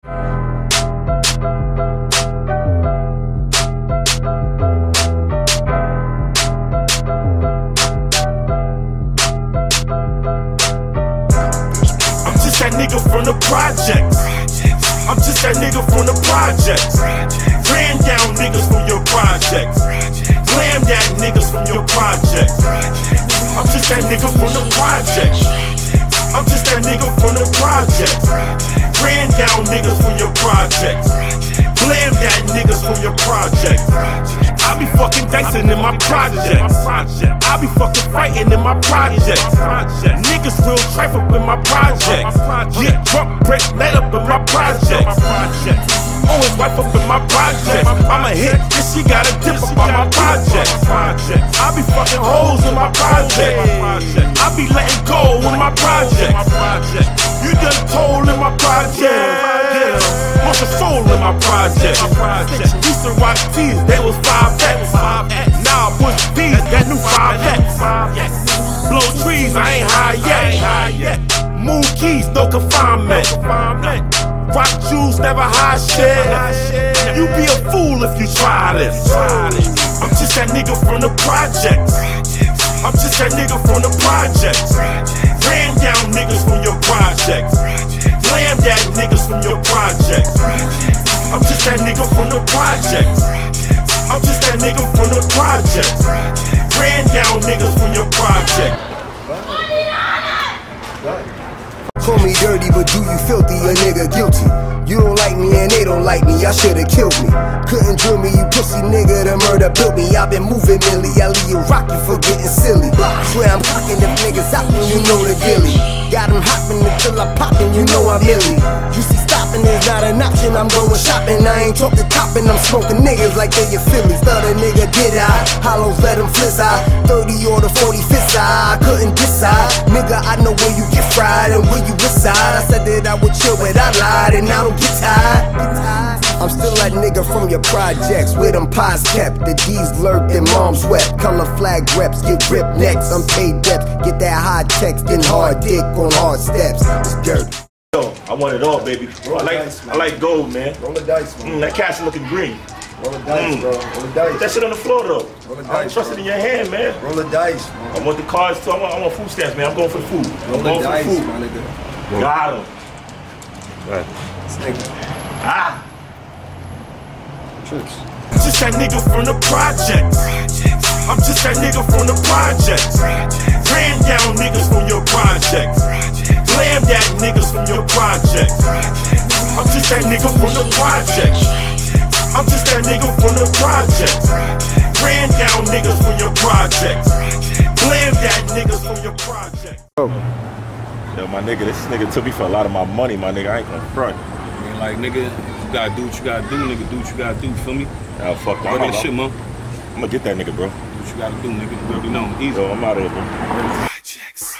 That nigga from the projects. I'm just that nigga from the projects. Ran down niggas from your projects. Slam that niggas from your projects. I'm just that nigga from the projects. I'm just that nigga from the projects. Ran down niggas from your projects. Slam that niggas from your projects. I be fucking dicing in my projects. I be fucking fighting in my projects. Niggas real trife up in my projects. Get drunk, break, let up in my projects. Always wife up in my projects. I'm a hit, this she got a dip up on my projects. I be fucking hoes in my projects. I be letting go in my projects. You done told in my projects. Want the soul in my projects. Used to rock T's, they was 5X. Now I push D's, that new 5X. Blow trees, I ain't high yet. Move keys, no confinement. Rock jewels, never high shit. You be a fool if you try this. I'm just that nigga from the projects. I'm just that nigga from the projects. Ran down niggas from your projects. Slam that niggas from your projects. I'm just that nigga from the projects. I'm just that nigga from the projects. Ran down niggas from your projects. Call me dirty, but do you filthy, a nigga guilty? You don't like me and they don't like me, y'all should've killed me. Couldn't drill me, you pussy nigga, the murder built me. I've been moving milly, I leave you rocky for getting silly. Swear I'm cocking them niggas out when you know the dilly. Got them hopping until I poppin', you know I'm illy. You see stopping is not an option, I'm going shopping. I ain't talking topping, I'm smoking niggas like they your Phillies. Thought a nigga get high, hollows let them fizz high. 30 or the 45th side, I couldn't decide. Nigga, I know where you get fried and where you reside. I said that I would chill, but I lied and I don't get tired. I'm still that nigga from your projects, where them pies kept. The D's lurked and moms wept. Color flag reps, get ripped necks, unpaid debts. Get that high text and hard dick on hard steps. It's dirty. Yo, I want it all, baby. I like gold, man. Roll the dice, man. That cash looking green. Roll the dice, bro. Roll the dice. Put that shit on the floor, though. Roll the dice, I trust it in your hand, man. Roll the dice, man. I want the cards, too. I want food stamps, man. I'm going for the food. Roll the dice, my nigga. Got him. Right. This nigga. Ah. Trips. Just that nigga from the projects. I'm just that nigga from the projects. Ran down niggas from your projects. Slam that niggas from your projects. I'm just that nigga from the projects. I'm just that nigga from the projects. Ran down niggas from your projects. Slam that niggas from your projects. Yo, my nigga, this nigga took me for a lot of my money, my nigga. I ain't gonna front. I mean, like, nigga, you gotta do what you gotta do, nigga. Do what you gotta do, feel me? Yeah, fuck that. That shit, man. I'm gonna get that nigga, bro. Do what you gotta do, nigga. You already know. Easy. Yo, I'm out of here, bro. Projects.